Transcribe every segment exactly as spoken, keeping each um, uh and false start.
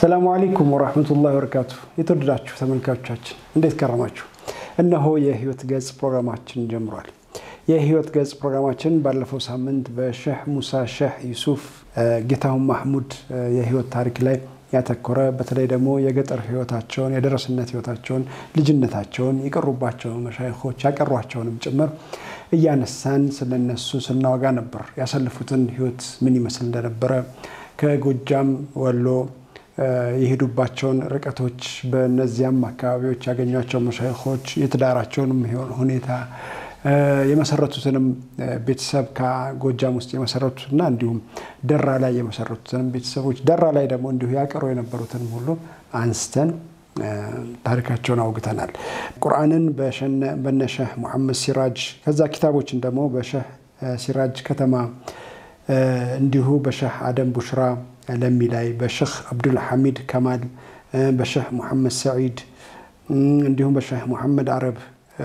السلام عليكم ورحمة الله وبركاته. يتردداتشو ተመልካቾቻችን እንዴት ከረማችሁ? እነሆ የህይወት ገጽ ፕሮግራማችን ጀምሯል። የህይወት ገጽ ፕሮግራማችን ባለፈው ሳምንት በሼህ ሙሳ ሼህ ዩሱፍ ጌታሁን ማህሙድ የህይወት ታሪክ ላይ ያተኮረ በተለይ ደግሞ የገጠር ህይወታቸውን የደረስነት ህይወታቸውን ልጅነታቸውን ይቀርቡባቸው መሻይኾች ያቀርቧቸውንም ጭምር እያነሳን ስለነሱ ስናወጋ ነበር። ያሳለፉትን ህይወት ምን ይመስል እንደነበረ ከጎጃም ወሎ የሄዱባቸውን ርቀቶች በእነዚያም አካባቢዎች ያገኟቸው መሻይኾች የትዳራቸውንም ሁኔታ የመሰረቱትንም ቤተሰብ ከጎጃም ውስጥ የመሰረቱትና እንዲሁም ደራ ላይ የመሰረቱትን ቤተሰቦች ደራ ላይ ደግሞ እንዲሁ ያቀሩ የነበሩትን ሁሉ አንስተን ታሪካቸውን አውግተናል። ቁርአንን በሸነ በነሸህ መሐመድ ሲራጅ ከዛ ኪታቦችን ደግሞ በሸህ ሲራጅ ከተማ እንዲሁ በሸህ አደም ቡሽራ ለሚላይ በሸህ አብዱል ሐሚድ ከማል በሸህ መሐመድ ሰዒድ እንዲሁም በሸህ መሐመድ አረብ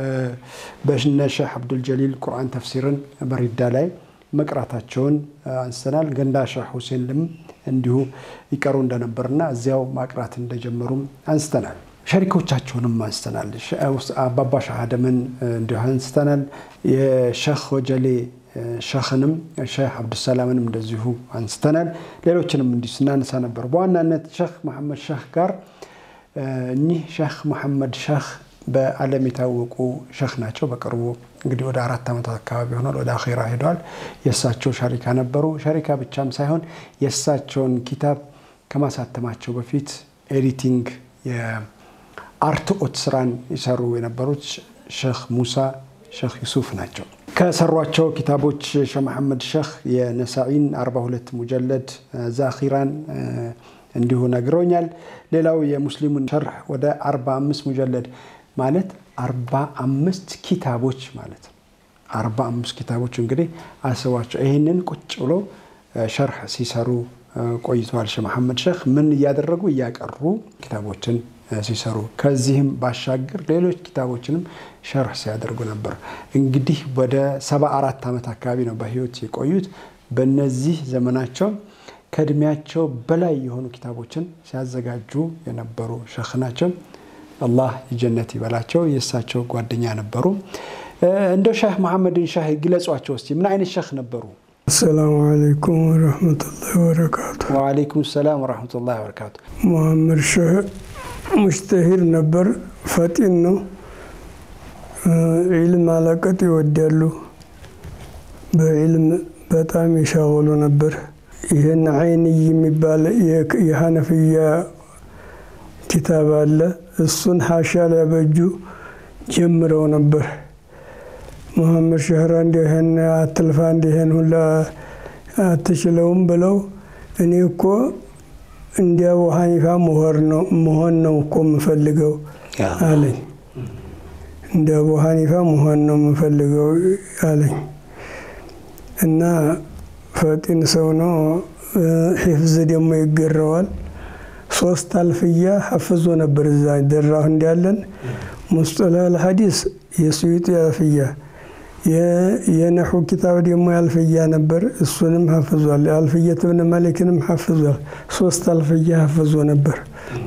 በሸህ አብዱል ጀሊል ቁርአን ተፍሲርን በሪዳ ላይ መቅራታቸውን አንስተናል። ገንዳ ሸህ ሁሴንም እንዲሁ ይቀሩ እንደነበርና እዚያው ማቅራት እንደጀመሩም አንስተናል። ሸሪኮቻቸውንም አንስተናል። አባባ ሸህ አደምን እንዲሁ አንስተናል። የሸህ ወጀሌ ሸኽንም ሼህ አብዱል ሰላምንም እንደዚሁ አንስተናል። ሌሎችንም እንዲህ ስናነሳ ነበር። በዋናነት ሼህ መሐመድ ሼህ ጋር እኚህ ሼህ መሐመድ ሼህ በዓለም የታወቁ ሼህ ናቸው። በቅርቡ እንግዲህ ወደ አራት ዓመት አካባቢ ሆኗል ወደ አኺራ ሄደዋል። የእሳቸው ሸሪካ ነበሩ። ሸሪካ ብቻም ሳይሆን የእሳቸውን ኪታብ ከማሳተማቸው በፊት ኤዲቲንግ የአርትኦት ስራን ይሰሩ የነበሩት ሼህ ሙሳ ሼህ ዩሱፍ ናቸው። ከሰሯቸው ኪታቦች ሼህ መሐመድ ሼህ የነሳኢን አርባ ሁለት ሙጀለድ ዛኺራን እንዲሁ ነግሮኛል። ሌላው የሙስሊሙን ሸርህ ወደ አርባ አምስት ሙጀለድ ማለት አርባ አምስት ኪታቦች ማለት አርባ አምስት ኪታቦች እንግዲህ አስቧቸው። ይሄንን ቁጭ ብሎ ሸርህ ሲሰሩ ቆይተዋል። ሼህ መሐመድ ሼህ ምን ያደረጉ ያቀሩ ኪታቦችን ሲሰሩ ከዚህም ባሻገር ሌሎች ኪታቦችንም ሸርህ ሲያደርጉ ነበር። እንግዲህ ወደ ሰባ አራት ዓመት አካባቢ ነው በህይወት የቆዩት። በእነዚህ ዘመናቸው ከእድሜያቸው በላይ የሆኑ ኪታቦችን ሲያዘጋጁ የነበሩ ሼህ ናቸው። አላህ የጀነት ይበላቸው። የእሳቸው ጓደኛ ነበሩ። እንደ ሼህ መሐመድን ሼህ ግለጿቸው እስቲ ምን አይነት ሼህ ነበሩ? السلام عليكم ورحمة الله وبركاته. وعليكم السلام ورحمة الله وبركاته. محمد ሼህ مشتهر ነበር ፈጢን ነው። ዒልም አለቀጥ ይወዳሉ። በዒልም በጣም ይሻወሉ ነበር። ይሄን አይንይ የሚባል የሐነፊያ ኪታብ አለ። እሱን ሐሻ ላይ በጁ ጀምረው ነበር። መሐመድ ሼህ እንደህን አትልፋ እንደህን ሁላ አትችለውም ብለው እኔ እኮ እንደ አቡ ሐኒፋ መሆን ነው መሆን ነው እኮ የምፈልገው አለኝ። እንደ አቡ ሐኒፋ መሆን ነው የምፈልገው አለኝ። እና ፈጢን ሰው ነው። ሒፍዝ ደግሞ ይገረዋል። ሶስት አልፍያ ሐፍዞ ነበር እዛ ደራሁ እንዳለን ሙስጠላህ አልሐዲስ የሱዩጢ አልፍያ የነሑ ኪታብ ደግሞ አልፍያ ነበር። እሱንም ሐፍዟል። አልፍየት ኢብኑ ማሊክንም ሐፍዟል። ሶስት አልፍያ ሐፍዞ ነበር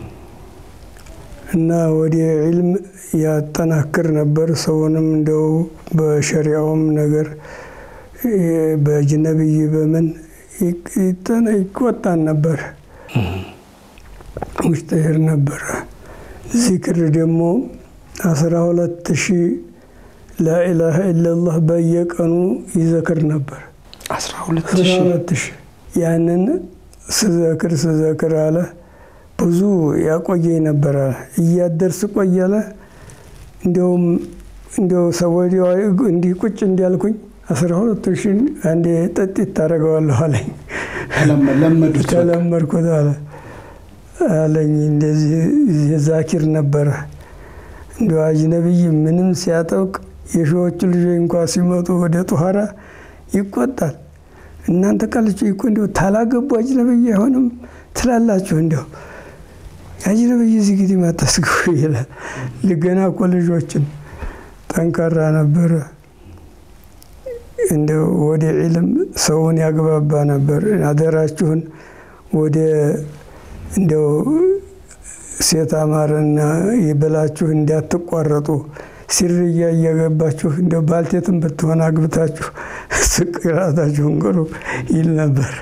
እና ወደ ዒልም ያጠናክር ነበር። ሰውንም እንደው በሸሪዓውም ነገር በጅነብይ በምን ይቆጣን ነበር። ሙሽተህር ነበር። ዚክር ደግሞ አስራ ሁለት ሺህ لا إله إلا الله በየቀኑ ይዘክር ነበር። አስራ ሁለት ሺህ ያንን ስዘክር ስዘክር አለ ብዙ ያቆየኝ ነበር። እያደርስ ቆየለ እንደውም እንደው ሰውዲው እንዲህ ቁጭ እንዲያልኩኝ አስራ ሁለት ሺህ አንዴ ጥጥት ታረጋዋለሁ አለኝ። ለመለመዱት ተለመድኩት አለ አለኝ። እንደዚህ ዛኪር ነበር። እንደው አጅነብይ ምንም ሲያጠውቅ የሾቹ ልጆች እንኳን ሲመጡ ወደ ጧራ ይቆጣል። እናንተ ቀልጭ እኮ እንደው ታላገቡ አጅነብይ አይሆንም ትላላችሁ። እንደው አጅነብይ እዚህ ግዲ ማታስገው ይላል። ለገና እኮ ልጆችን ጠንካራ ነበር። እንደው ወደ ዒልም ሰውን ያግባባ ነበር። አደራችሁን ወደ እንደው ሴት አማረና ይበላችሁ እንዳትቋረጡ ሲርያ እየገባችሁ እንደው ባልቴትም ብትሆን አግብታችሁ ስቅራታችሁን ቅሩ ይል ነበር።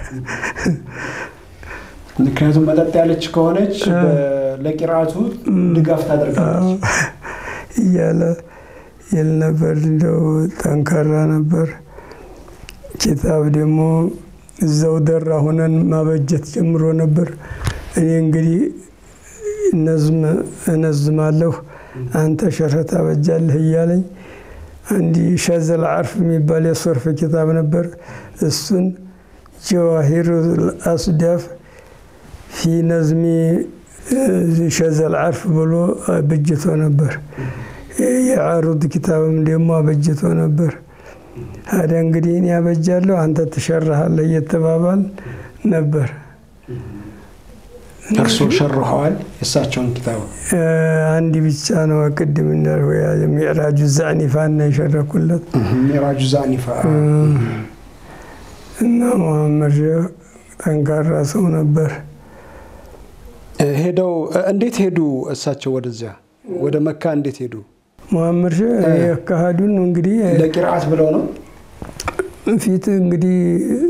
ምክንያቱም መጠጥ ያለች ከሆነች ለቂራቱ ድጋፍ ታደርጋለች እያለ ይል ነበር። እንደው ጠንካራ ነበር። ኪታብ ደግሞ እዛው ደራ ሆነን ማበጀት ጀምሮ ነበር። እኔ እንግዲህ ነዝም እነዝማለሁ አንተ ሸርህ ታበጃለህ እያለኝ አንዲ ሸዘል ዓርፍ የሚባል የሶርፍ ኪታብ ነበር። እሱን ጀዋሂር አስዳፍ في نظم شذ العرف بلو بجتو نبر يعرض كتاب ديما بجتو نبر هذا انقدين يا بجالو انت تشرح الله يتبابل نبر እርሱ ሸርሐዋል የሳቸውን ኪታብ عندي ብቻ ነው አቀድም እንደው ያ ሚዕራጁ ዛኒፋና ይሸረኩለት ሚዕራጁ ዛኒፋ እና መሐመድ ጠንካራ ሰው ነበር። ሄደው እንዴት ሄዱ እሳቸው ወደዚያ ወደ መካ እንዴት ሄዱ? መሐመድ የካሃዱን እንግዲህ ለቂራአት ብለው ነው ፊት እንግዲህ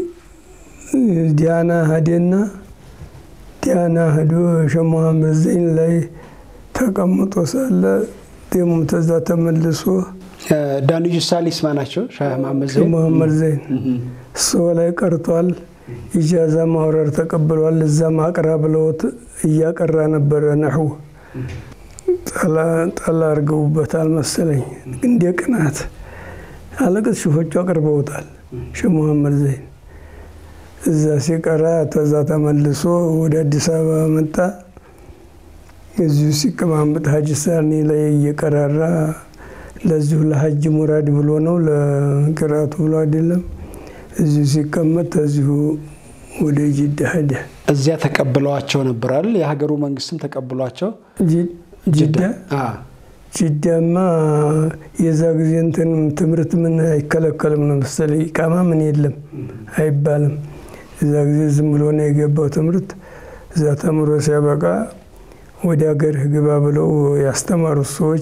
ዲያና ሀደና ዲያና ሀዶ ሸሙሐመድ ዘይን ላይ ተቀምጦ ሳለ ደሞ ተዛ ተመልሶ ዳንዩ ሳሊስ ማናቸው ሻህ መሐመድ ዘይን መሐመድ ዘይን ሰው ላይ ቀርቷል። ኢጃዛ ማውረር ተቀብሏል። እዛ ማቅራ ብለውት እያቀራ ነበር ነህው ጠላ ጠላ አርገውበታል መሰለኝ። እንደ ቅናት አለቀት ሹፎቹ አቀርበውታል። ሸህ መሐመድ ዘይን እዛ ሲቀራ ተዛ ተመልሶ ወደ አዲስ አበባ መጣ። እዚሁ ሲቀማምጥ ሀጂ ሳኒ ላይ እየቀራራ ለዚሁ ለሐጅ ሙራድ ብሎ ነው ለቅራቱ ብሎ አይደለም። እዚሁ ሲቀመጥ እዚሁ ወደ ጅዳ ሄደ። እዚያ ተቀበሏቸው ነበራል። የሀገሩ መንግስትም ተቀበሏቸው ጅዳ አ ጅዳማ የዛ ጊዜ እንትን ትምርት ምን አይከለከልም ነው መሰለኝ። ኢቃማ ምን የለም አይባልም። እዛ ጊዜ ዝም ብሎ ነው የገባው ትምርት። እዛ ተምሮ ሲያበቃ ወደ ሀገር ግባ ብለው ያስተማሩ ሰዎች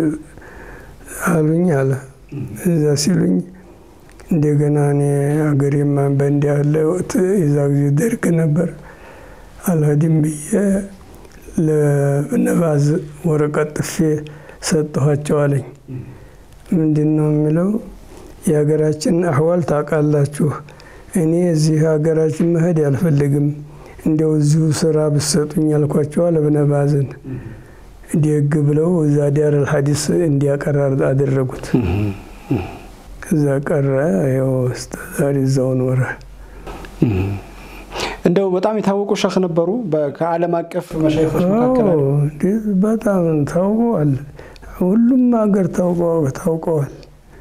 አሉኝ አለ። እዛ ሲሉኝ እንደገና እኔ ሀገሬማ በእንዲህ ያለ ወቅት የዛ ጊዜ ደርቅ ነበር አልሀዲም ብዬ ለነባዝ ወረቀት ጥፌ ሰጠኋቸው አለኝ። ምንድን ነው የሚለው? የሀገራችን አህዋል ታውቃላችሁ። እኔ እዚህ ሀገራችን መሄድ አልፈልግም፣ እንደው እዚሁ ስራ ብትሰጡኝ አልኳቸው አለ በነባዝን። ደግ ብለው እዛ ዳር አልሐዲስ እንዲያቀራር አደረጉት። ከዛ ቀረ ያው ዛሬ እዛው ኖረ። እንደው በጣም የታወቁ ሸህ ነበሩ ከዓለም አቀፍ መሻይኾች መካከል በጣም ታውቀዋል። ሁሉም ሀገር ታውቀዋል ታውቀዋል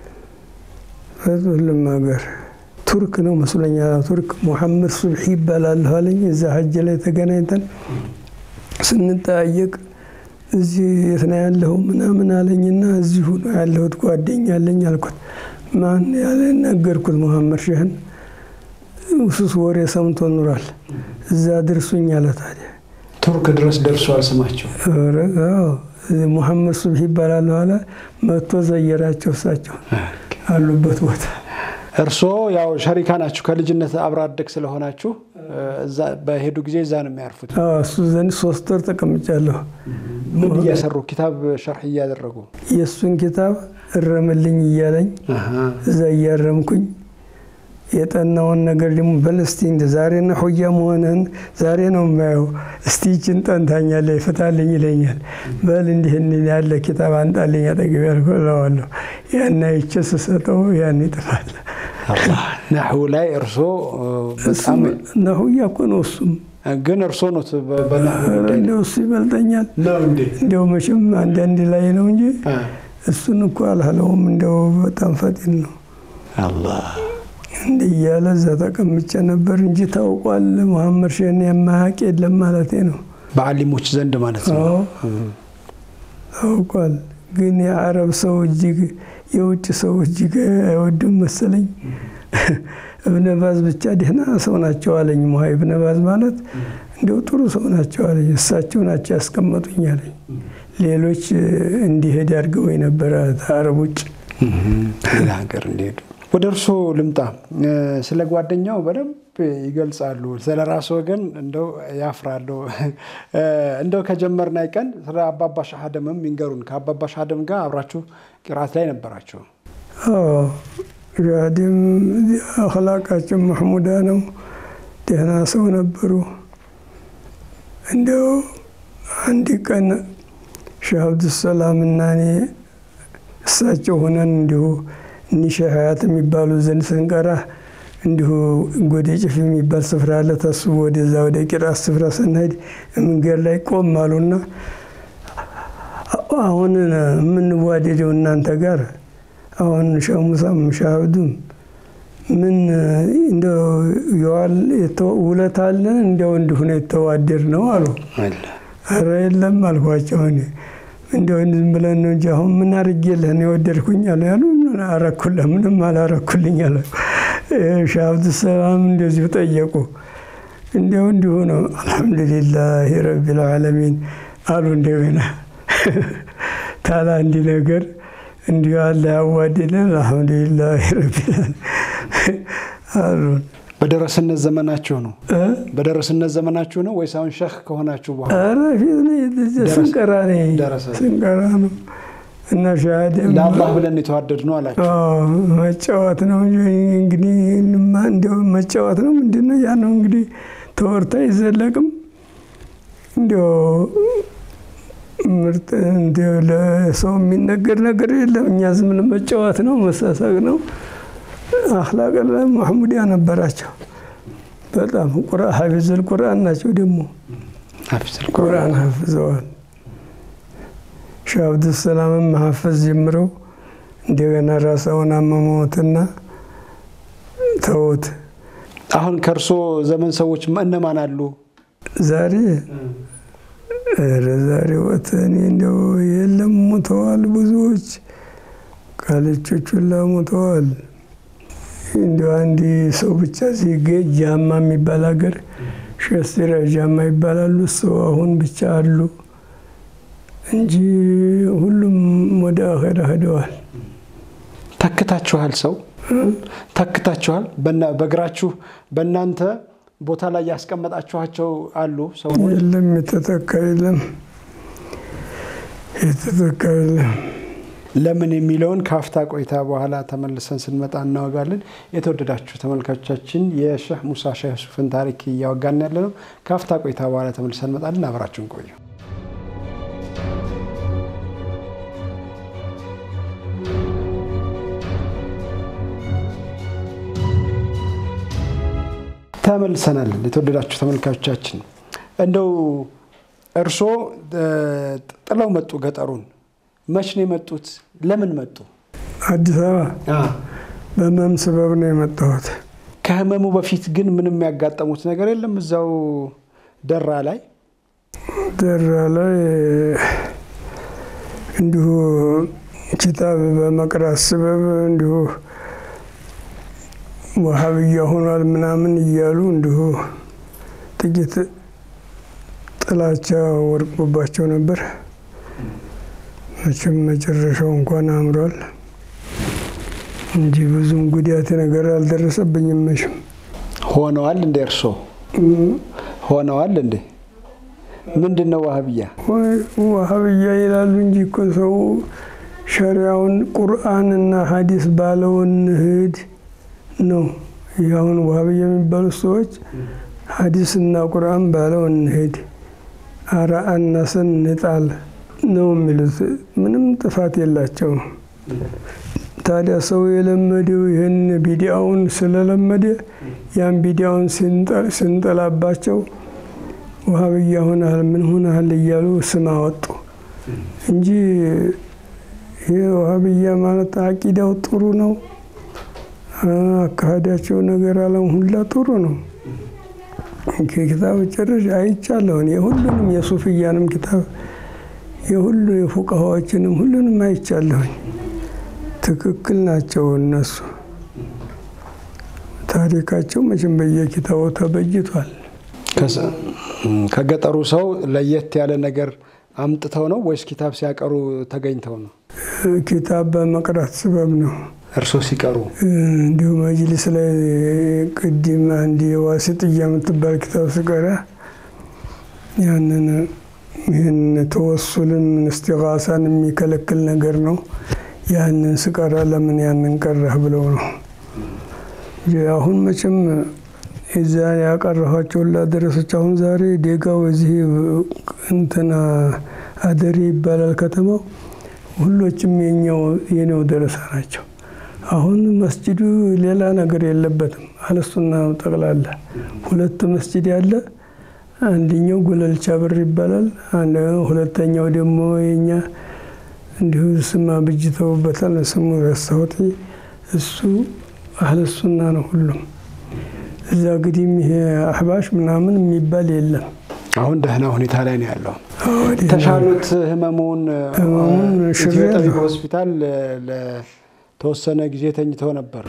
ሁሉም ሀገር። ቱርክ ነው መስለኛል። ቱርክ መሐመድ ሱብሒ ይባላል አለኝ። እዛ ሀጅ ላይ ተገናኝተን ስንጠያየቅ እዚህ የት ነው ያለው ምናምን አለኝና እዚሁ ነው ያለሁት ጓደኛ አለኝ አልኩት። ማን ያለ ነገርኩት መሐመድ ሸህን ውስስ ወሬ ሰምቶ ኑራል እዛ ድርሱኝ አለ። ታዲያ ቱርክ ድረስ ደርሷል ስማቸው። አዎ መሐመድ ሱብሒ ይባላል አለ። መጥቶ ዘየራቸው እሳቸው አሉበት ቦታ። እርሶ ያው ሸሪካ ናችሁ ከልጅነት አብራደክ ስለሆናችሁ እዛ በሄዱ ጊዜ እዛ ነው የሚያርፉት? አዎ እሱ ዘንድ ሶስት ወር ተቀምጫለሁ። ምን እያሰሩ ኪታብ ሸርህ እያደረጉ የሱን ኪታብ እረምልኝ እያለኝ እዛ እያረምኩኝ የጠናውን ነገር ደግሞ በልስቲ እንደ ዛሬ ነው ሆያ መሆንን ዛሬ ነው የማየው እስቲ እቺን ጠንታኛለህ ይፈታልኝ ይለኛል። በል እንዲህ እንዲህ ያለ ኪታብ አንጣልኝ አጠገብ ያልኩለዋለሁ። ያን አይቼስ ሰጠው ያን ይጥፋል። አላህ ነህው ላይ እርሶ በጣም ነህው ያቆነው እሱም ግን እርሶ ነው በነህው እንደው እሱ ይበልጠኛል ነው እንዴ? እንደው መቼም አንዳንድ ላይ ነው እንጂ እሱን እኮ አልሐለውም። እንደው በጣም ፈጢን ነው አላህ እንዲያለ እዛ ተቀምጬ ነበር እንጂ ታውቋል መሐመድ ሸህን የማያውቅ የለም ማለቴ ነው። በዓሊሞች ዘንድ ማለት ነው ታውቋል። ግን የአረብ ሰው እጅግ የውጭ ሰው እጅግ አይወድም መሰለኝ። እብነ ባዝ ብቻ ደህና ሰው ናቸው አለኝ። ሙሃ ኢብነ ባዝ ማለት እንደው ጥሩ ሰው ናቸው አለኝ። እሳቸው ናቸው ያስቀመጡኝ አለኝ። ሌሎች እንዲሄድ አድርገው የነበረ አረብ ውጭ ሌላ ሀገር እንዲሄዱ። ወደ እርሶ ልምጣ። ስለ ጓደኛው በደንብ ይገልጻሉ። ስለ ራስ ወገን እንደው ያፍራሉ። እንደው ከጀመርና አይቀን ስለ አባባ ሻህ አደምም ይንገሩን። ከአባባ ሻህ አደም ጋር አብራችሁ ቂራት ላይ ነበራችሁ? አዎ ሻህአደም አኽላቃቸው መሐሙዳ ነው። ደህና ሰው ነበሩ። እንደው አንድ ቀን ሼህ አብዱሰላም እና እኔ እሳቸው ሆነን እንዲሁ እኒህ ሼህ ሀያት የሚባሉ ዘንድ ስንቀራ እንዲሁ ጎዴ ጭፍ የሚባል ስፍራ አለ። ተሱ ወደዛ ወደ ቂራት ስፍራ ስንሄድ መንገድ ላይ ቆም አሉና አሁን የምንዋደደው እናንተ ጋር አሁን ሼህ ሙሳም ሼህ አብዱም ምን እንደው ይዋል ውለታ አለን እንደው እንዲሁ ነው የተዋደር ነው አሉ። ኧረ የለም አልኳቸው። እኔ እንደው ዝም ብለን ነው እንጂ አሁን ምን አድርጌልህ ነው የወደድኩኝ አሉ። ያሉ አረኩልህ ምንም አላረኩልኝ አሉ። ሼህ አብዱሰላም እንደዚሁ ጠየቁ። እንደው እንዲሁ ነው አልሐምዱሊላህ ረቢል ዓለሚን አሉ። እንደገና ታላ እንዲ ነገር እንዲሁ አለ ያዋደለን አልሐምዱሊላህ ረቢል አሉ። በደረስነት ዘመናችሁ ነው? በደረስነት ዘመናችሁ ነው ወይስ አሁን ሼህ ከሆናችሁ በኋላ? ኧረ ፊት ነው ስንቀራ ነው ስንቀራ ነው። እና ሻህአደም ለአላህ ብለን የተዋደድ ነው አላችሁ? አዎ መጫወት ነው እንግዲህ እንደው መጫወት ነው ምንድነው ያ ነው እንግዲህ ተወርታ አይዘለቅም። እንደው ምርጥ እንደው ለሰው የሚነገር ነገር የለም። እኛ ዝም ብለን መጫወት ነው መሳሳቅ ነው። አኽላቅ መሐሙዲያ ነበራቸው። በጣም ቁርአን ሐፊዙል ቁርአን ናቸው። ደግሞ ሐፊዙል ቁርአን ሐፍዘዋል። ሼህ አብዱሰላም መሐፈዝ ጀምረው እንደገና ራሳውን አመሞትና ተውት። አሁን ከርሶ ዘመን ሰዎች እነማን አሉ ዛሬ? ዛሬ ወተኔ እንደው የለም ሞተዋል። ብዙዎች ካለቾቹ ሁላ ሞተዋል። እንደው አንድ ሰው ብቻ ሲገኝ ጃማ የሚባል ሀገር ሼህ ሲራጅ ጃማ ይባላሉ። ሰው አሁን ብቻ አሉ እንጂ ሁሉም ወደ አኺራ ሄደዋል። ተክታችኋል? ሰው ተክታችኋል? በእግራችሁ በእናንተ ቦታ ላይ ያስቀመጣችኋቸው አሉ ሰው? የለም የተተካ የለም የተተካ የለም። ለምን የሚለውን ካፍታ ቆይታ በኋላ ተመልሰን ስንመጣ እናወጋለን። የተወደዳችሁ ተመልካቾቻችን የሼህ ሙሳ ሼህ ዩሱፍን ታሪክ እያወጋን ያለ ነው። ካፍታ ቆይታ በኋላ ተመልሰን እንመጣለን። አብራችሁን ቆዩ። ተመልሰናል። የተወደዳችሁ ተመልካቾቻችን እንደው እርሶ ጥለው መጡ ገጠሩን። መች ነው የመጡት? ለምን መጡ? አዲስ አበባ በህመም ሰበብ ነው የመጣሁት። ከህመሙ በፊት ግን ምንም ያጋጠሙት ነገር የለም? እዛው ደራ ላይ ደራ ላይ እንዲሁ ኪታብ በመቅራት ሰበብ እንዲሁ ወሃብያ ሆኗል ምናምን እያሉ እንዲሁ ጥቂት ጥላቻ ወርቆባቸው ነበር። መቼም መጨረሻው እንኳን አምሯል እንጂ ብዙም ጉዳት ነገር አልደረሰብኝም። መቼም ሆነዋል እንደ እርሶ ሆነዋል እንደ ምንድነው ወሃብያ? ወሃብያ ይላሉ እንጂ እኮ ሰው ሸሪዓውን ቁርአንና ሐዲስ ባለውን ሂድ ነው። ያውን ወሃብያ የሚባሉ ሰዎች ሐዲስና ቁርአን ባለውን ሂድ አራአና ሰንጣል ነው የሚሉት። ምንም ጥፋት የላቸውም። ታዲያ ሰው የለመደው ይህን ቢዲአውን ስለለመደ ያን ቢዲአውን ስንጠላባቸው ወሃብያ ሆነሃል ምን ሆነሃል እያሉ ስም አወጡ እንጂ ይሄ ወሃብያ ማለት አቂዳው ጥሩ ነው። አካሄዳቸው ነገር አለም ሁላ ጥሩ ነው። ከኪታብ ጨርሼ አይቻለሁ። የሁሉንም የሱፍያንም ኪታብ የሁሉ የፉቃሃዎችንም ሁሉንም አይቻለሁ። ትክክል ናቸው እነሱ። ታሪካቸው መቼም በየኪታቡ ተበጅቷል። ከገጠሩ ሰው ለየት ያለ ነገር አምጥተው ነው ወይስ ኪታብ ሲያቀሩ ተገኝተው ነው? ኪታብ በመቅራት ሰበብ ነው። እርሶ ሲቀሩ እንዲሁ መጅሊስ ላይ ቅድም አንድ ዋሲጥያ የምትባል ኪታብ ሲቀራ ያንን ይህን ተወሱልን እስቲጋሳን የሚከለክል ነገር ነው። ያንን ሲቀራ ለምን ያንን ቀረህ ብለው ነው። አሁን መቼም እዛ ያቀረኋቸው ለደረሶች አሁን ዛሬ ዴጋው እዚህ እንትና አደሪ ይባላል ከተማው ሁሎችም የኛው የኔው ደረሳ ናቸው። አሁን መስጂዱ ሌላ ነገር የለበትም። አለሱና ጠቅላላ ሁለት መስጂድ ያለ አንደኛው ጉለልቻ በር ይባላል። አንድ ሁለተኛው ደግሞ የኛ እንዲሁ ስማ ብጅተውበታል ስሙ ረሳሁት። እሱ አለሱና ነው ሁሉም። እዛ ግዲም ይሄ አህባሽ ምናምን የሚባል የለም። አሁን ደህና ሁኔታ ላይ ነው ያለው። ተሻሉት ህመሙን ህመሙን ሽሬ ሆስፒታል ለተወሰነ ጊዜ ተኝተው ነበር።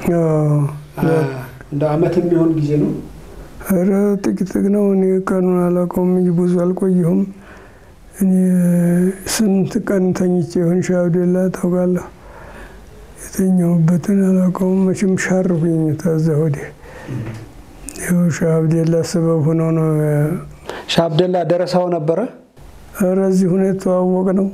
እንደ አመት የሚሆን ጊዜ ነው። ኧረ ጥቂት ነው። እኔ ቀኑን አላውቀውም እንጂ ብዙ አልቆየሁም። እኔ ስንት ቀን ተኝቼ ይሆን ሻብደላ ታውቃለህ? የተኛሁበትን አላውቀውም። መቼም ሻርኩኝ ታዛ ወዲህ ይኸው ሻብደላ ሰበብ ሆኖ ነው። ሻብደላ ደረሳው ነበረ። ኧረ እዚህ ሁኔታ ተዋወቅ ነው።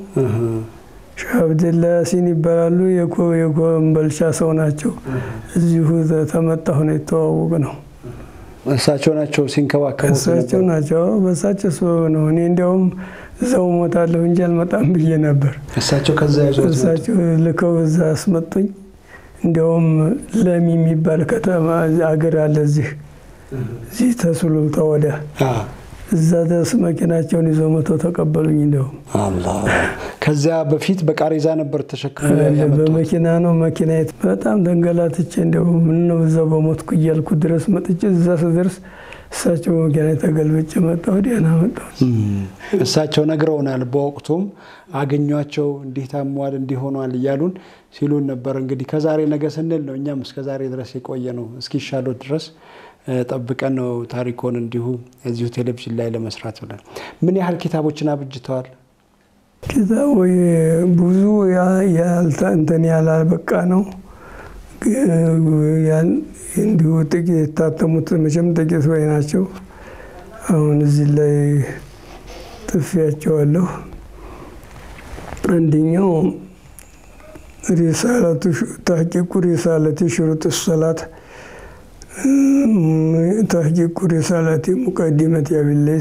ሻብደላ ያሲን ይባላሉ። የኮ የኮ እምበልቻ ሰው ናቸው። እዚሁ ተመጣሁ ነው ተዋወቅ ነው። እሳቸው ናቸው ሲንከባከቡ። እሳቸው ናቸው። በእሳቸው ሰበብ ነው። እኔ እንዲያውም እዛው ሞታለሁ እንጂ አልመጣም ብዬ ነበር። እሳቸው ከዛ ያዘው እሳቸው ልከው እዛ አስመጡኝ። እንዲያውም ለሚ የሚባል ከተማ አገር አለ እዚህ እዚህ ተሱሉልታ ወዲያ እዛ ድረስ መኪናቸውን ይዘው መተው ተቀበሉኝ። እንዲያውም አላህ ከዛ በፊት በቃሪዛ ነበር ተሸክመው ያመጡት። በመኪና ነው። መኪናዬ በጣም ተንገላትቼ እንዲያው ምን ነው እዛ በሞትኩ እያልኩ ድረስ መጥቼ እዛ ስደርስ እሳቸው መኪና ተገልብጬ መጣሁ። ደህና መጣሁ። እሳቸው ነግረውናል። በወቅቱም አገኟቸው እንዲህ ታሟል እንዲህ ሆኗል እያሉን ሲሉን ነበር። እንግዲህ ከዛሬ ነገ ስንል ነው እኛም እስከ ዛሬ ድረስ የቆየ ነው። እስኪሻሉት ድረስ ጠብቀን ነው ታሪኮን እንዲሁ እዚሁ ቴሌቪዥን ላይ ለመስራት ብለን። ምን ያህል ኪታቦችን አብጅተዋል? ኪታብ ወይ ብዙ ያልታ እንትን ያላል በቃ ነው። ያን እንዲሁ ጥቂት የታተሙት መቼም ጥቂት ወይ ናቸው። አሁን እዚህ ላይ ጥፊያቸዋለሁ። አንደኛው ሪሳለቱ ተሕቂቁ ሪሳለቲ ሽሩጥ ሰላት ተሕቂቁ ሪሳለቲ ሙቀዲመት ያቢለይስ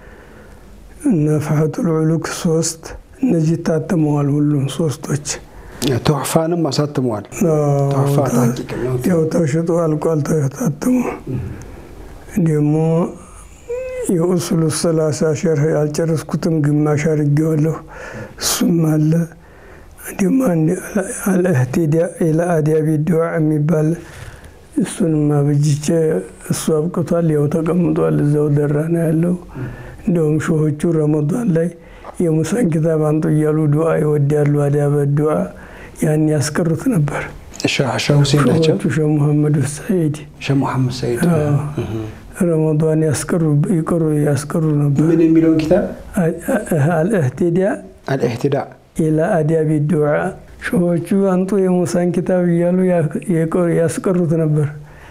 ነፍሐቱል ዑሉክ ሶስት እነዚህ ታተመዋል። ሁሉም ሶስቶች ቱህፋንም አሳትመዋል። ቱህፋ ተሕቂቅ ነው። ያው ተሽጦ አልቋል ታተሙ። ደግሞ የኡሱሉ ሰላሳ ሸርህ ያልጨረስኩትም ግማሽ አድርጌዋለሁ። እሱም አለ። ደግሞ አልእህቲዳ ኢላ አዳቢ ዱዓ የሚባል እሱንም አብጅቼ እሱ አብቅቷል። ያው ተቀምጧል እዛው ደራ ነው ያለው። እንደውም ሾሆቹ ረመዳን ላይ የሙሳን ኪታብ አንጡ እያሉ ዱዓ ይወዳሉ። አዳበ ዱዓ ያን ያስቀሩት ነበር። ሻህ ሻህ ሁሴን ናቸው። ሼህ መሐመድ ሰይድ ሼህ መሐመድ ሰይድ ረመዳን ያስቀሩ ይቀሩ ያስቀሩ ነበር። ምን የሚለውን ኪታብ? አልእህቲዳ አልእህቲዳ ኢላ አዳቢ ዱዓ ሾሆቹ አንጡ የሙሳን ኪታብ እያሉ ያስቀሩት ነበር።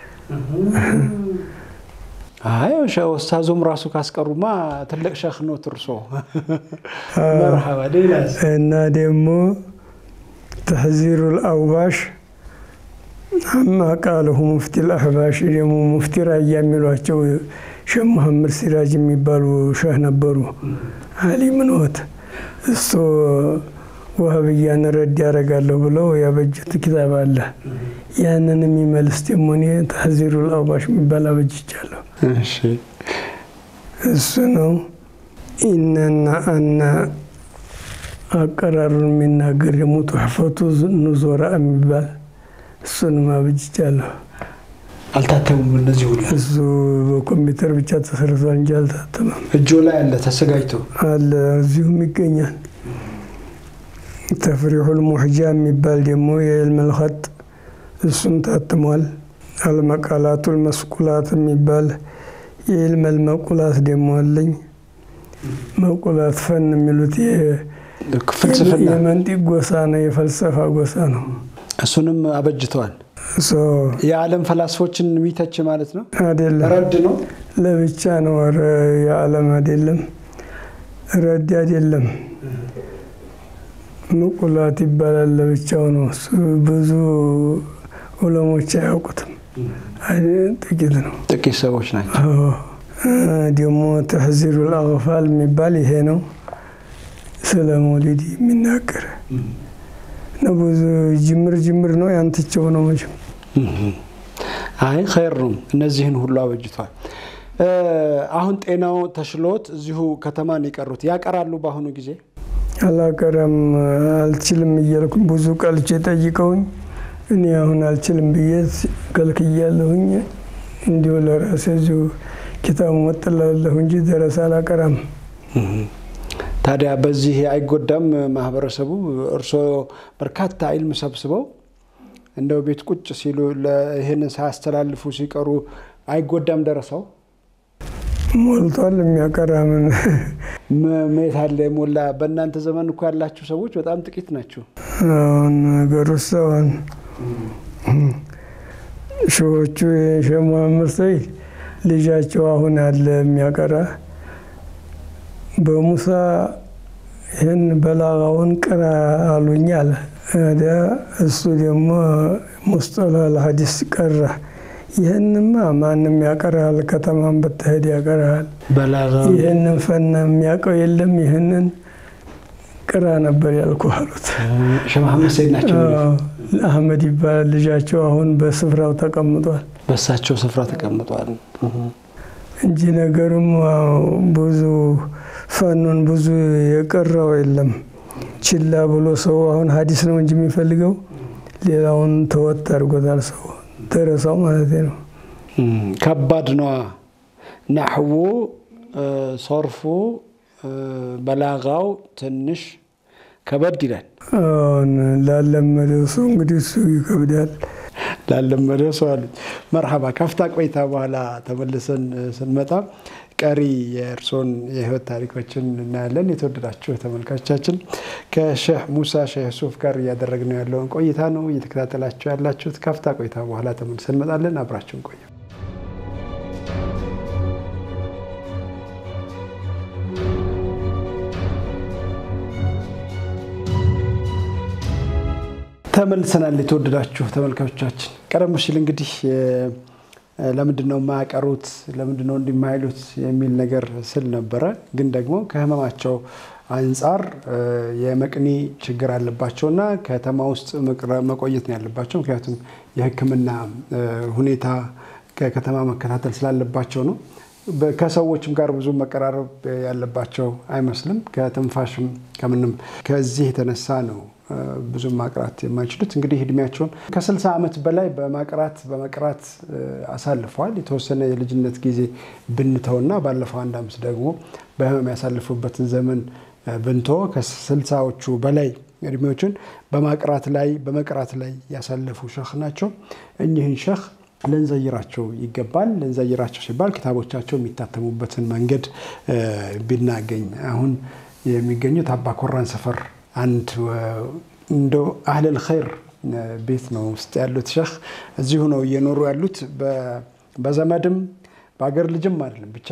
አይ ሼህ ኡስታዙም ራሱ ካስቀሩማ ትልቅ ሼህ ነው ትርሶ። መርሐባ ዴላስ እና ደግሞ ተሕዚሩል አውባሽ አማ ቃለሁ ሙፍቲ አልአህባሽ ደግሞ ሙፍቲ ራያ የሚሏቸው ሼህ መሐመድ ሲራጅ የሚባሉ ሼህ ነበሩ። ዓሊም ነዎት። እሱ ወሃብያን ረድ ያደርጋለሁ ብለው ያበጁት ኪታብ አለ። ያንን የሚመልስ ደግሞ እኔ ተሕዚሩል አውባሽ የሚባል አበጅቻለሁ። እሺ እሱ ነው። ኢነና አና አቀራሩን የሚናገር ደግሞ ቱሕፈቱ ኑዞራ የሚባል እሱንም አበጅቻለሁ። አልታተሙም እነዚህ ሁሉ? እሱ በኮምፒውተር ብቻ ተሰርቷል እንጂ አልታተመም። እጆ ላይ አለ ተዘጋጅቶ አለ እዚሁም ይገኛል። ተፍሪሑል ሙሕጃ የሚባል ደግሞ የዕልመል ኸጥ እሱም ታትሟል። አልመቃላቱል መስቁላት የሚባል የዕልም መቁላት ደግሞ አለኝ። መቁላት ፈን የሚሉት ፍልስፍና የመንጢቅ ጎሳ ነው፣ የፈልሰፋ ጎሳ ነው። እሱንም አበጅተዋል። ሶ የዓለም ፈላስፎችን የሚተች ማለት ነው አይደለም፣ ረድ ነው ለብቻ ነው። የዓለም አይደለም፣ ረድ አይደለም። መቁላት ይባላል ለብቻው ነው። ብዙ ዑለሞች አያውቁትም፣ ጥቂት ነው፣ ጥቂት ሰዎች ናቸው። ደግሞ ተሕዚሩል አግፋል የሚባል ይሄ ነው፣ ስለ መውሊድ የሚናገር ነው። ብዙ ጅምር ጅምር ነው፣ ያንተቸው ነው መቼም። አይ ኸይር ነው። እነዚህን ሁሉ አበጅቷል። አሁን ጤናው ተሽሎት እዚሁ ከተማ ነው የቀሩት። ያቀራሉ በአሁኑ ጊዜ? አላቀረም፣ አልችልም እያልኩ ብዙ ቀልቼ ጠይቀውኝ እኔ አሁን አልችልም ብዬ ከልክያለሁኝ። እንዲሁ ለራሴ እዚሁ ኪታብ ወጥላለሁ እንጂ ደረሳ አላቀራም። ታዲያ በዚህ አይጎዳም ማህበረሰቡ? እርሶ በርካታ ዒልም ሰብስበው እንደው ቤት ቁጭ ሲሉ ለይሄንን ሳያስተላልፉ ሲቀሩ አይጎዳም ደረሳው? ሞልቷል። የሚያቀራ ምን ምን አለ ሞላ? በእናንተ ዘመን እኮ ያላችሁ ሰዎች በጣም ጥቂት ናቸው። አሁን ገሩሳውን ሾቹ የሼህ መሐመድ ሰይድ ልጃቸው አሁን አለ የሚያቀራ በሙሳ ይህን በላጋውን ቅራ አሉኝ አለ። እሱ ደግሞ ሙስጠላል ሐዲስ ቀራ። ይህንማ ማንም ያቀራል፣ ከተማን በተሄድ ያቀራል። በላጋው ይህንን ፈና የሚያውቀው የለም፣ ይህንን ቅራ ነበር ያልኩ አሉት። ሼህ መሐመድ ሰይድ ናቸው። አህመድ ይባላል ልጃቸው፣ አሁን በስፍራው ተቀምጧል። በሳቸው ስፍራ ተቀምጧል እንጂ ነገሩም ብዙ ፈኑን ብዙ የቀራው የለም። ችላ ብሎ ሰው አሁን ሐዲስ ነው እንጂ የሚፈልገው ሌላውን ተወጥ አድርጎታል ሰው ደረሳው ማለት ነው። ከባድ ነው። ነህው ሶርፉ በላጋው ትንሽ ከበድ ይላል። አሁን ላለመደው ሰው እንግዲህ እሱ ይከብዳል። ላለመደው ሰው አለ። መርሐባ። ከፍታ ቆይታ በኋላ ተመልሰን ስንመጣ ቀሪ የእርሶን የህይወት ታሪኮችን እናያለን። የተወደዳችሁ ተመልካቾቻችን ከሼህ ሙሳ ሼህ ሱፍ ጋር እያደረግነው ያለውን ቆይታ ነው እየተከታተላችሁ ያላችሁት። ከፍታ ቆይታ በኋላ ተመልሰን እንመጣለን። አብራችሁን ቆዩ። ተመልሰናል። የተወደዳችሁ ተመልካቾቻችን ቀደም ሲል እንግዲህ ለምንድነው ማቀሩት ለምንድነው እንዲማይሉት የሚል ነገር ስል ነበረ። ግን ደግሞ ከህመማቸው አንፃር የመቅኒ ችግር አለባቸውና ከተማ ውስጥ መቆየት ነው ያለባቸው። ምክንያቱም የህክምና ሁኔታ ከከተማ መከታተል ስላለባቸው ነው። ከሰዎችም ጋር ብዙ መቀራረብ ያለባቸው አይመስልም። ከትንፋሽም ከምንም ከዚህ የተነሳ ነው ብዙ ማቅራት የማይችሉት። እንግዲህ እድሜያቸውን ከ60 ዓመት በላይ በማቅራት በመቅራት አሳልፈዋል። የተወሰነ የልጅነት ጊዜ ብንተውና ባለፈው አንድ አመት ደግሞ በህመም ያሳልፉበትን ዘመን ብንቶ ከ60ዎቹ በላይ እድሜዎችን በማቅራት ላይ በመቅራት ላይ ያሳለፉ ሸህ ናቸው። እኚህን ሸህ ለንዘይራቸው ይገባል። ለንዘይራቸው ሲባል ክታቦቻቸው የሚታተሙበትን መንገድ ቢናገኝ አሁን የሚገኙት አባ ኮራን ሰፈር አንድ እንዶ አህለል ኸይር ቤት ነው ውስጥ ያሉት ሸህ እዚሁ ነው እየኖሩ ያሉት። በዘመድም በአገር ልጅም አይደለም ብቻ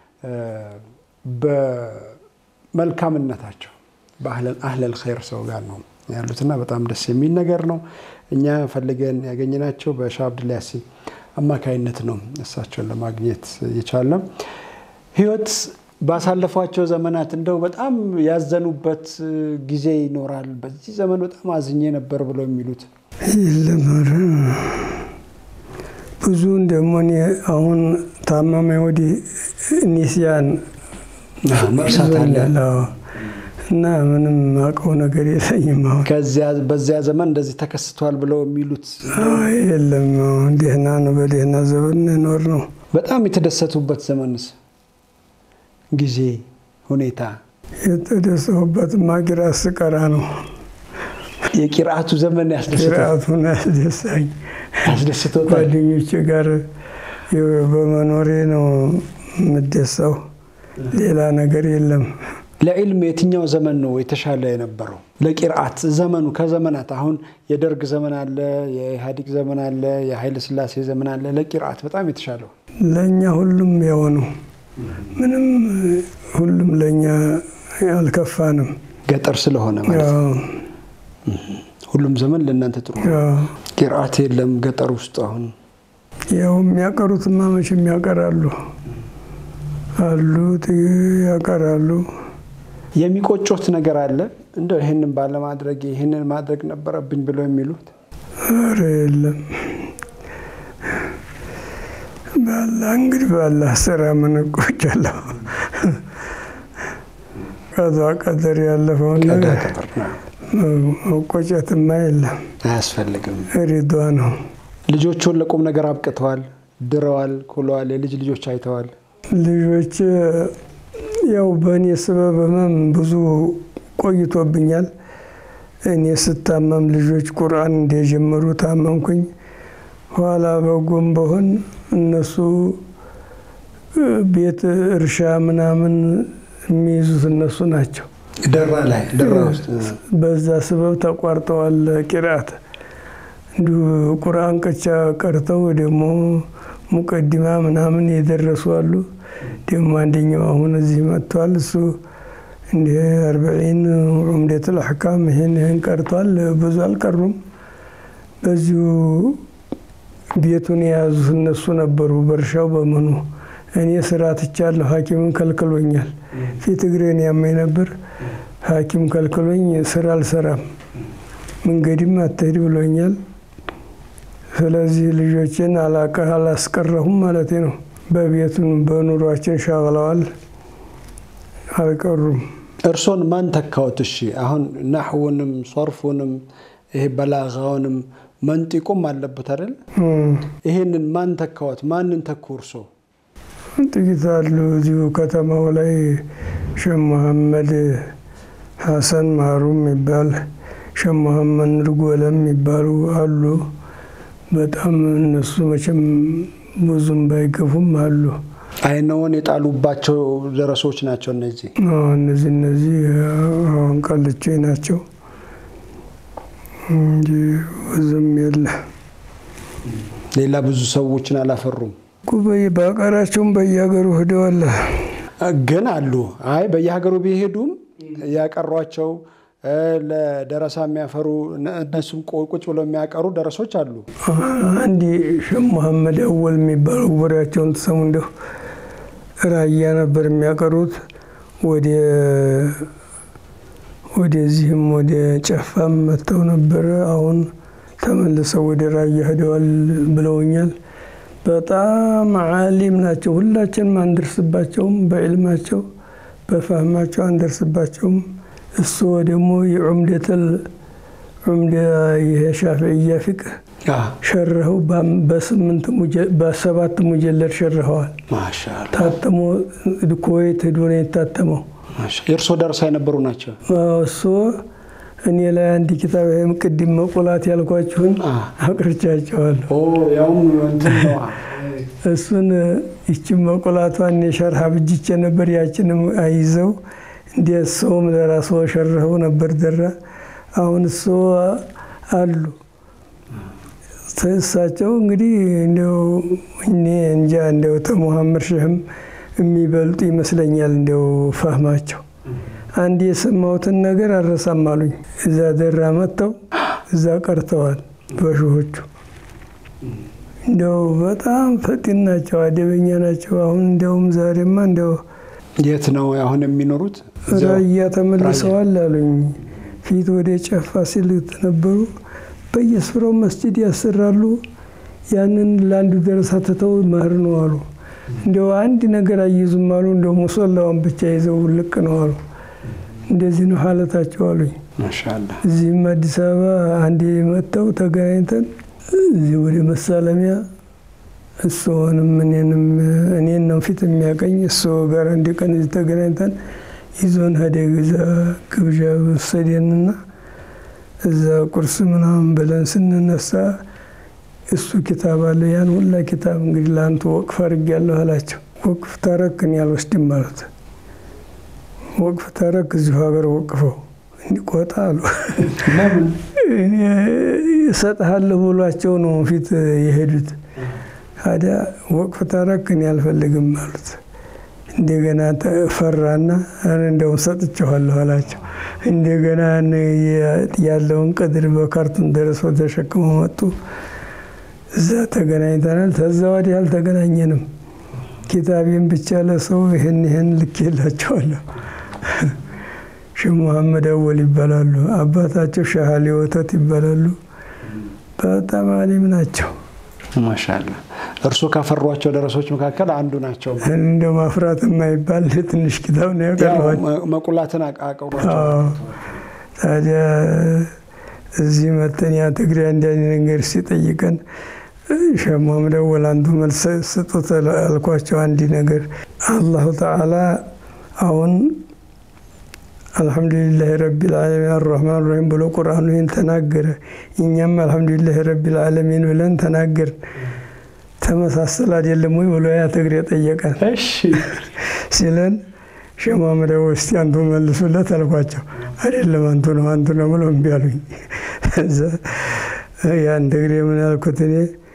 በመልካምነታቸው በአህለል ኸይር ሰው ጋር ነው ያሉትና በጣም ደስ የሚል ነገር ነው። እኛ ፈልገን ያገኘናቸው በሼህ አብዱላ ያሲን አማካይነት ነው እሳቸውን ለማግኘት የቻልነው። ህይወት ባሳለፏቸው ዘመናት እንደው በጣም ያዘኑበት ጊዜ ይኖራል? በዚህ ዘመን በጣም አዝኜ ነበር ብለው የሚሉት ይለማረ ብዙ እንደሞን አሁን ታማሚ ወዲ ኒስያን መርሳት አለ እና ምንም አቀው ነገር የለኝም። አሁን ከዚያ በዚያ ዘመን እንደዚህ ተከስቷል ብለው የሚሉት አይ የለም። እንደና ነው በደህና ዘመን ኖር ነው። በጣም የተደሰቱበት ዘመንስ ጊዜ ሁኔታ? የተደሰቱበት ማቂራስ ስቀራ ነው። የቂራአቱ ዘመን ያስደስታል። ቂራአቱን ያስደሳኝ ያስደስቶታል። ጓደኞቼ ጋር በመኖሬ ነው ምደሳው ሌላ ነገር የለም ለዕልም የትኛው ዘመን ነው የተሻለ የነበረው ለቂርአት ዘመኑ ከዘመናት አሁን የደርግ ዘመን አለ የኢህአዲግ ዘመን አለ የኃይለ ሥላሴ ዘመን አለ ለቂርአት በጣም የተሻለው ለኛ ሁሉም ያው ነው ምንም ሁሉም ለኛ ያልከፋንም ገጠር ስለሆነ ማለት ሁሉም ዘመን ለእናንተ ጥሩ ቂርአት የለም ገጠር ውስጥ አሁን ያው የሚያቀሩትማ መቼም ያቀራሉ አሉ ያቀራሉ የሚቆጮት ነገር አለ እንደው ይሄንን ባለማድረግ ይሄንን ማድረግ ነበርብኝ ብለው የሚሉት አረ የለም ባላ እንግዲህ ባላ ስራ ምን ቆጫለሁ ከዛ ቀደር ያለፈው ነገር ቆጨትማ የለም አያስፈልግም ሪዷ ነው ልጆቹን ለቁም ነገር አብቅተዋል ድረዋል ኩለዋል የልጅ ልጆች አይተዋል ልጆች ያው በእኔ ሰበብም ብዙ ቆይቶብኛል እኔ ስታመም ልጆች ቁርአን እንደጀመሩ ታመምኩኝ ኋላ በጎም በሆን እነሱ ቤት እርሻ ምናምን የሚይዙት እነሱ ናቸው ደራ ላይ ደራ ውስጥ በዛ ሰበብ ተቋርጠዋል ቂርአት እንዱ ቁርአን ቀቻ ቀርተው ደሞ ሙቀዲማ ምናምን የደረሱ አሉ ደሞ አንደኛው አሁን እዚህ መጥቷል እሱ እንደ አርባዒን ዑምደት الأحكام ይሄን ይሄን ቀርቷል ብዙ አልቀሩም በዚሁ ቤቱን ያዙት እነሱ ነበሩ በርሻው በመኑ እኔ ስራ ትቻለሁ ሐኪምን ከልክሎኛል ፊት እግሬን ያመኝ ነበር ሐኪም ከልክሎኝ ስራ አልሰራም መንገድም አትሄድ ብሎኛል ስለዚህ ልጆችን አላቀ አላስቀረሁም ማለት ነው በቤቱን በኑሯችን ሻግለዋል አልቀሩም እርሶን ማን ተካውት እሺ አሁን ነህውንም ሰርፉንም ይሄ በላጋውንም መንጢቁም አለበት አይደል ይሄንን ማን ተካውት ማንን ተኩርሶ ጥቂታሉ እዚሁ ከተማው ላይ ሸህ መሐመድ ሐሰን ማሩም ይባል ሸህ መሐመድ ንርጎለም ይባሉ አሉ በጣም እነሱ መቼም ብዙም ባይገፉም አሉ አይነውን የጣሉባቸው ደረሶች ናቸው እነዚህ አዎ እነዚህ እነዚህ አሁን ቀልቼ ናቸው እንጂ ብዙም የለ ሌላ ብዙ ሰዎችን አላፈሩም ኩበይ ባቀራቸውም በየሀገሩ ሄደዋል ግን አሉ አይ በየሀገሩ ቢሄዱም ያቀሯቸው ለደረሳ የሚያፈሩ እነሱም ቁጭ ብለው የሚያቀሩ ደረሶች አሉ አንዲ ሸህ መሐመድ አወል የሚባሉ ወሬያቸውን ተሰሙ እንደው ራያ ነበር የሚያቀሩት ወደ ወደዚህም ወደ ጨፋም መተው ነበር አሁን ተመልሰው ወደ ራያ ሄደዋል ብለውኛል በጣም ዓሊም ናቸው ሁላችንም አንደርስባቸውም በዕልማቸው በፈህማቸው አንደርስባቸውም እሱ ደግሞ የዑምደተል ዑምደ የሻፊዒያ ፍቅህ ሸርኸው በስምንት በሰባት ሙጀለድ ሸርኸዋል ማሻአላ ታተሞ ኩዌት ሄዶ ነው የታተመው ማሻአላ የርሶ ደርሳ የነበሩ ናቸው እሱ እኔ ላይ አንድ ኪታብ ይሄም ቅድም መቆላት ያልኳችሁን አቅርቻቸዋለሁ ኦ ያው እንትን ነው እሱን እቺ መቆላቷን የሸርሃ ብጅቼ ነበር ያችንም አይዘው እንደሰውም ለራሱ ሸርኸው ነበር ደራ አሁን እሱ አሉ ተሳቸው እንግዲህ እንደው እኔ እንጃ እንደው ተሙሐመድ ሸህም የሚበልጡ ይመስለኛል እንደው ፈህማቸው አንድ የሰማሁትን ነገር አረሳም አሉኝ እዛ ደራ መተው እዛ ቀርተዋል በሾሆቹ እንደው በጣም ፈጢን ናቸው አደበኛ ናቸው አሁን እንደውም ዛሬማ እንደው የት ነው አሁን የሚኖሩት ራያ ተመልሰዋል አሉኝ ፊት ወደ ጨፋ ሲልት ነበሩ በየስፍራው መስጂድ ያሰራሉ ያንን ላንዱ ደረሳ ተተው ማህር ነው አሉ እንደው አንድ ነገር አይዙም አሉ እንደው ሙሰላውን ብቻ ይዘው ልቅ ነው አሉ እንደዚህ ነው ሐለታቸው አሉኝ ማሻአላ እዚህ አዲስ አበባ አንዴ መጣው ተገናኝተን እዚህ ወደ መሳለሚያ እሱንም እኔንም እኔን ነው ፊት የሚያቀኝ እሱ ጋር አንድ ቀን ተገናኝተን ይዞን ሄደ ግዛ ግብዣ ወሰደንና እዛ ቁርስ ምናምን ብለን ስንነሳ እሱ ኪታብ አለ ያን ሁላ ኪታብ እንግዲህ ላንተ ወቅፍ አድርጌያለሁ አላቸው ወቅፍ ታረክን ያልወስድም ማለት ወቅፍ ታረክ እዚሁ ሀገር ወቅፈው እንዲቆጣ አሉ። ለምን እኔ እሰጥሃለሁ ብሏቸው ነው ፊት የሄዱት። ታዲያ ወቅፍ ታረክን ያልፈልግም ማለት እንደገና ፈራና እንደው ሰጥቼዋለሁ አላቸው። እንደገና ያለውን ቀድር በካርቱን ደረሶ ተሸክመው መጡ። እዛ ተገናኝተናል። ከዛ ወዲህ አልተገናኘንም። ኪታቤን ብቻ ለሰው ይሄን ይሄን ልኬላቸዋለሁ። ሼህ መሐመድ አወል ይባላሉ። አባታቸው ሼህ አሊ ወተት ይባላሉ። በጣም አሊም ናቸው። ማሻአላህ። እርሱ ካፈሯቸው ደረሶች መካከል አንዱ ናቸው። እንደ ማፍራት የማይባል ትንሽ ኪታብ ነው ያቀረቡት። መቁላትን አቀረቧቸው። ታዲያ እዚህ መተን ያ ትግሬ አንዳንድ ነገር ሲጠይቀን ሼህ መሐመድ አወል አንዱ መልስ ሰጡት አልኳቸው። አንድ ነገር አላሁ ተዓላ አሁን አልሐምዱሊላህ ረቢል ዓለሚን አርረህማን ረሂም ብሎ ቁርአኑ ይህን ተናገረ። እኛም አልሐምዱሊላህ ረቢል ዓለሚን ብለን ተናገር። ተመሳሰል አይደለም ወይ ብሎ ያ ትግሬ ጠየቀን። እሺ ሲለን ሼህ መሐመድ አወል እስቲ አንዱ መልሱለት አልኳቸው። አይደለም አንቱ ነው አንቱ ነው ብሎ እምቢ አሉኝ። ያን ትግሬ ምን አልኩት እኔ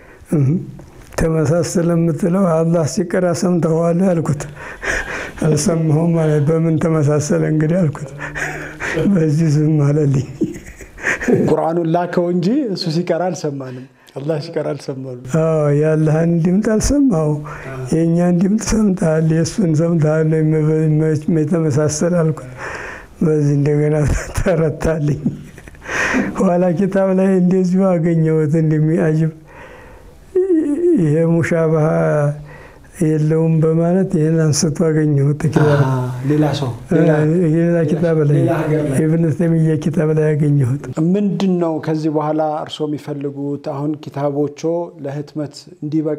ተመሳሰለ የምትለው አላህ ሲቀራ ሰምተዋል አልኩት። አልሰማሁም ማለት በምን ተመሳሰለ እንግዲህ አልኩት። በዚህ ዝም አለልኝ። ቁርአኑን ላከው እንጂ እሱ ሲቀራ አልሰማንም። አላህ ሲቀራ አልሰማንም። አዎ ያለህን ድምፅ አልሰማው የኛን ድምፅ ሰምተሃል የሱን ሰምተሃል የተመሳሰለ አልኩት። በዚህ እንደገና ተረታልኝ። ኋላ ኪታብ ላይ እንደዚሁ አገኘሁት እንደሚያጅብ ይሄ ሙሻባሃ የለውም በማለት ይሄን አንስቶ አገኘሁት። ኪታብ ሌላ ሰው ሌላ ኪታብ ላይ ኢብኑ ተይሚያ ኪታብ ላይ አገኘሁት። ምንድነው ከዚህ በኋላ እርሶ የሚፈልጉት? አሁን ኪታቦቹ ለህትመት እንዲበቃ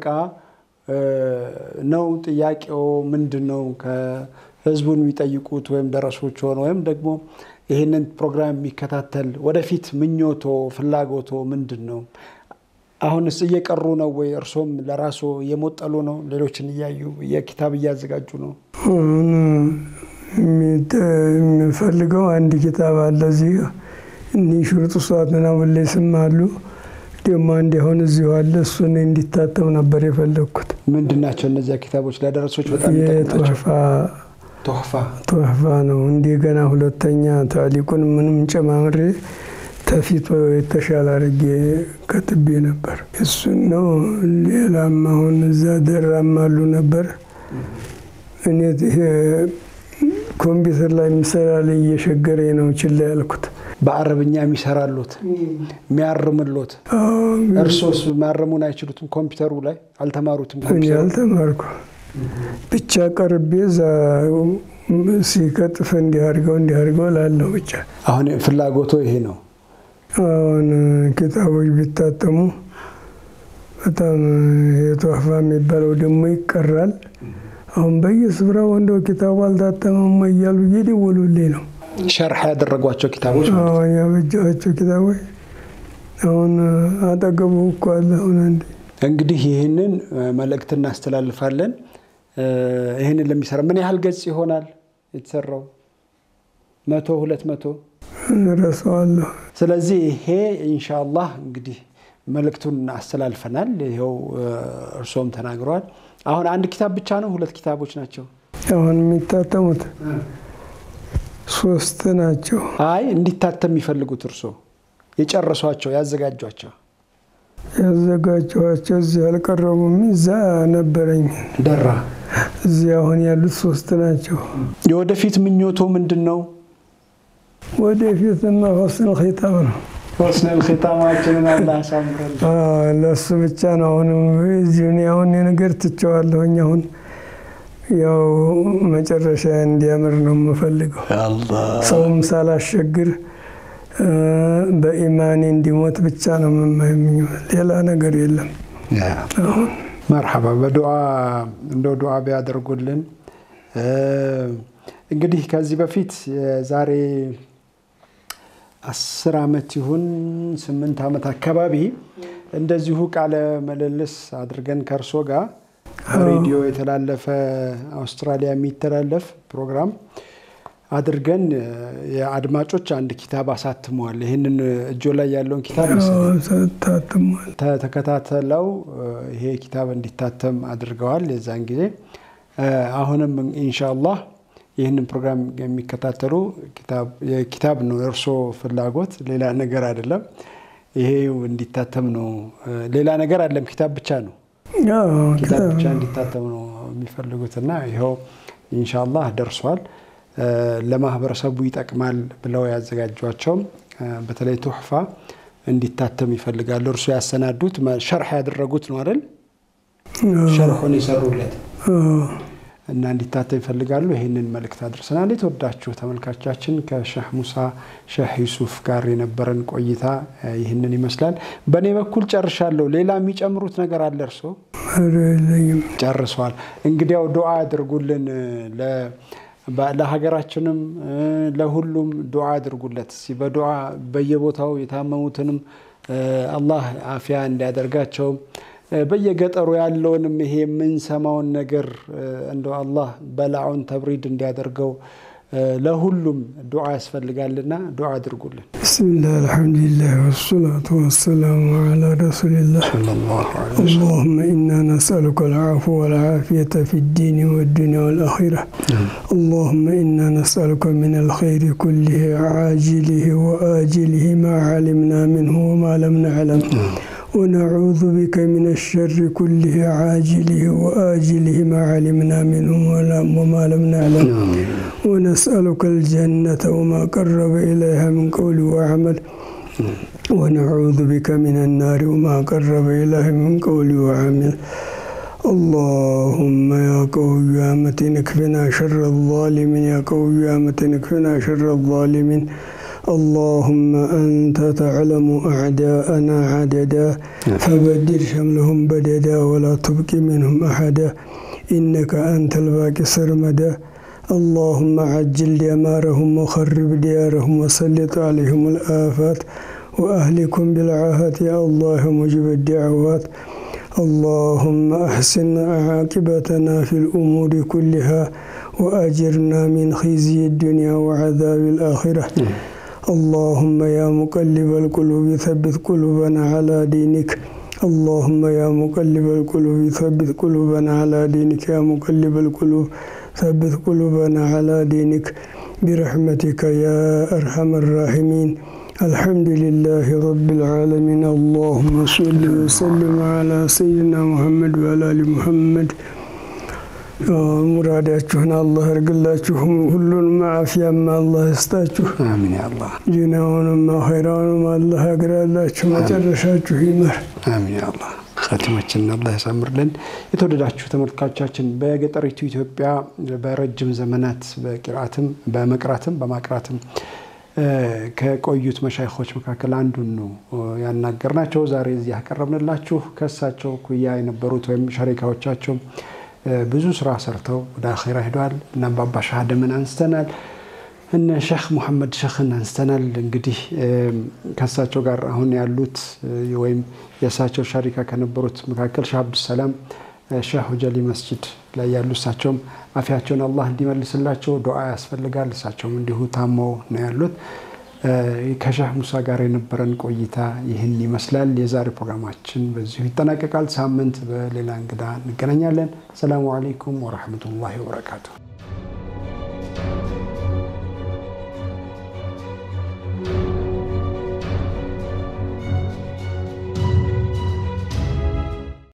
ነው ጥያቄው? ምንድነው ከህዝቡን የሚጠይቁት ወይም ደረሶች ሆነ ወይም ደግሞ ይሄንን ፕሮግራም የሚከታተል ወደፊት ምኞቶ ፍላጎቶ ምንድነው? አሁንስ እየቀሩ ነው ወይ? እርሶም ለራሶ የሞጠሉ ነው? ሌሎችን እያዩ የኪታብ እያዘጋጁ ነው? የሚፈልገው አንድ ኪታብ አለ እዚህ እኒ ሽሩጡ ሷትና ወለ ይስማሉ ደግሞ አንድ አሁን እዚሁ አለ እሱን እንዲታተም ነበር የፈለኩት። ምንድናቸው እነዚያ ኪታቦች? ለደረሶች በጣም ይጠቅማቸው። የቶህፋ ቶህፋ ቶህፋ ነው። እንደገና ሁለተኛ ታሊቁን ምንም ጨማምሬ ተፊቶ የተሻለ አድርጌ ከትቤ ነበር። እሱን ነው። ሌላም አሁን እዛ ደራም አሉ ነበር። እኔ ኮምፒውተር ላይ የሚሰራ ላይ እየሸገረኝ ነው ችላ ያልኩት። በአረብኛ የሚሰራሉት የሚያርምሉት እርሶስ ማረሙን አይችሉትም? ኮምፒውተሩ ላይ አልተማሩትም? ኮምፒውተር አልተማርኩ ብቻ ቀርቤ እዛ ሲከጥፍ እንዲያርገው እንዲያርገው ላለው ብቻ። አሁን ፍላጎቶ ይሄ ነው። አሁን ኪታቦች ቢታተሙ በጣም የቶህፋ የሚባለው ደግሞ ይቀራል። አሁን በየስፍራው እንደው ኪታቡ አልታተመም እያሉ እየደወሉልኝ ነው። ሸርሕ ያደረጓቸው ኪታቦች ማለት ነው። ያበጃቸው ኪታቦች አሁን አጠገቡ እኮ አለ። አሁን እንግዲህ ይህንን መልእክት እናስተላልፋለን። ይህንን ለሚሰራ ምን ያህል ገጽ ይሆናል የተሰራው? መቶ ሁለት መቶ ረሳዋለሁ። ስለዚህ ይሄ ኢንሻአላህ እንግዲህ መልእክቱን አስተላልፈናል። ይሄው እርሶም ተናግረዋል። አሁን አንድ ኪታብ ብቻ ነው? ሁለት ኪታቦች ናቸው አሁን የሚታተሙት? ሶስት ናቸው። አይ እንዲታተም የሚፈልጉት እርሶ የጨረሷቸው ያዘጋጇቸው? ያዘጋጇቸው እዚህ አልቀረቡም። እዛ ነበረኝ ደራ። እዚህ አሁን ያሉት ሶስት ናቸው። የወደፊት ምኞቶ ምንድነው? ወደፊትማ ሆስን ኺታም ነው። ሆስን ኺታማችንን አላህ ያሳምረን። አዎ ለሱ ብቻ ነው። አሁን እዚህ አሁን ነገር ትቸዋለሁኝ። አሁን ያው መጨረሻ እንዲያምር ነው የምፈልገው። አላህ ሰውም ሳላሸግር በኢማን እንዲሞት ብቻ ነው የምመኘው። ሌላ ነገር የለም። አሁን መርሐባ በዱዓ እንደው ዱዓ ቢያደርጉልን። እንግዲህ ከዚህ በፊት ዛሬ አስር አመት ይሁን ስምንት አመት አካባቢ እንደዚሁ ቃለ ምልልስ አድርገን ከርሶ ጋር ሬዲዮ የተላለፈ አውስትራሊያ የሚተላለፍ ፕሮግራም አድርገን የአድማጮች አንድ ኪታብ አሳትመዋል። ይሄንን እጆ ላይ ያለውን ኪታብ ታትሟል ተከታተለው ይሄ ኪታብ እንዲታተም አድርገዋል። የዛን ጊዜ አሁንም ኢንሻአላህ ይሄንን ፕሮግራም የሚከታተሉ ኪታብ የኪታብ ነው እርሶ ፍላጎት ሌላ ነገር አይደለም። ይሄው እንዲታተም ነው ሌላ ነገር አይደለም ኪታብ ብቻ ነው ኪታብ ብቻ እንዲታተም ነው የሚፈልጉትና ይሄው ኢንሻአላህ ደርሷል። ለማህበረሰቡ ይጠቅማል ብለው ያዘጋጇቸው በተለይ ቱህፋ እንዲታተም ይፈልጋሉ። እርሱ ያሰናዱት ሸርህ ያደረጉት ነው አይደል? ሸርሁን ይሰሩለት እና እንዲታተም ይፈልጋሉ። ይሄንን መልእክት አድርሰናል። የተወዳችሁ ተመልካቾቻችን ከሼህ ሙሳ ሼህ ዩሱፍ ጋር የነበረን ቆይታ ይሄንን ይመስላል። በኔ በኩል ጨርሻለሁ። ሌላ የሚጨምሩት ነገር አለ እርሶ? አይደለም ጨርሷል። እንግዲያው ዱዓ አድርጉልን ለ ለሀገራችንም ለሁሉም ዱዓ አድርጉለት። በዱዓ በየቦታው የታመሙትንም አላህ አፊያ እንዲያደርጋቸው በየገጠሩ ያለውንም ይሄ ምን ሰማውን ነገር እንደው አላህ በላውን ተብሪድ እንዲያደርገው ለሁሉም ዱዓ ያስፈልጋልና ዱዓ አድርጉልን። ቢስሚላህ አልሐምዱሊላህ ወሰላቱ ወሰላሙ ዐላ ረሱሊላህ ሰለላሁ ዐለይሂ ወሰለም اللهم إنا نسألك العفو والعافية في الدين والدنيا والآخرة اللهم إنا نسألك من الخير كله عاجله وآجله ما علمنا منه وما لم نعلم ونعوذ بك من الشر كله عاجله وآجله ما علمنا منه وما لم نعلم ونسألك الجنة وما قرب إليها من قول وعمل ونعوذ بك من النار وما قرب إليها من قول وعمل اللهم يا قوي يا متين اكفنا شر الظالمين يا قوي يا متين اكفنا شر الظالمين اللهم أنت تعلم أعداءنا عددا فبدل شملهم بددا ولا تبق منهم أحدا إنك أنت الباقي سرمدا اللهم عجل دمارهم وخرب ديارهم وسلط عليهم الآفات وأهلكم بالعاهات يا الله مجيب الدعوات اللهم أحسن عاقبتنا في الأمور كلها وأجرنا من خزي الدنيا وعذاب الآخرة اللهم يا مقلب القلوب ثبت قلوبنا على دينك اللهم يا مقلب القلوب ثبت قلوبنا على دينك يا مقلب القلوب ثبت قلوبنا على دينك برحمتك يا أرحم الراحمين الحمد لله رب العالمين اللهم صل وسلم على سيدنا محمد وعلى آل محمد ሙራዳችሁን አላህ ያርግላችሁ ሁሉንም አፊያም አላህ ይስጣችሁ አሚን ያ አላህ ጀናውንም ኸይራውንም አላህ ያግራላችሁ መጨረሻችሁ ይመር አሚን ያ አላህ ኻቲማችንን አላህ ያሳምርልን። የተወደዳችሁ ተመልካቾቻችን በገጠሪቱ ኢትዮጵያ በረጅም ዘመናት በቂራአትም በመቅራትም በማቅራትም ከቆዩት መሻይኾች መካከል አንዱን ነው ያናገርናቸው። ዛሬ እዚህ ያቀረብንላችሁ ከሳቸው ኩያ የነበሩት ወይም ሸሪካዎቻቸው ብዙ ስራ ሰርተው ወደ አኺራ ሄደዋል እና አባባ ሻሃደምን አንስተናል እና ሼህ መሐመድ ሼኽን አንስተናል። እንግዲህ ከሳቸው ጋር አሁን ያሉት ወይም የሳቸው ሸሪካ ከነበሩት መካከል ሼህ አብዱ ሰላም ሼህ ጀሊ መስጂድ ላይ ያሉ እሳቸውም አፊያቸውን አላህ እንዲመልስላቸው ዱዓ ያስፈልጋል። እሳቸውም እንዲሁ ታመው ነው ያሉት። ከሼህ ሙሳ ጋር የነበረን ቆይታ ይህን ይመስላል። የዛሬ ፕሮግራማችን በዚሁ ይጠናቀቃል። ሳምንት በሌላ እንግዳ እንገናኛለን። ሰላም አለይኩም ወራህመቱላሂ ወበረካቱሁ።